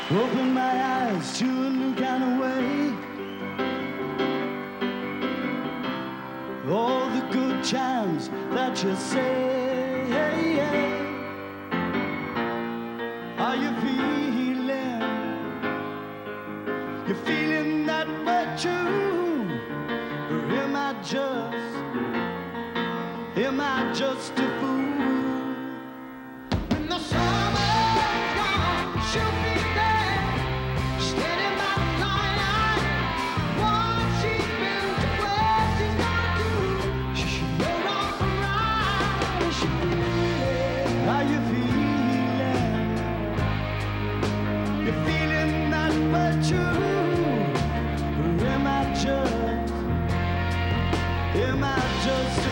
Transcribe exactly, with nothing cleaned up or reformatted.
Open my eyes to a new kind of way. All the good chimes that you say, hey, hey. Are you feeling? You feeling that way too? Or am I just, am I just a fool? When the summer's gone, she'll be there, standing by the line. What she's been to, where she's gonna do, she should roll off around. She feeling? How you feeling? You feeling that way too? Or am I just, am I just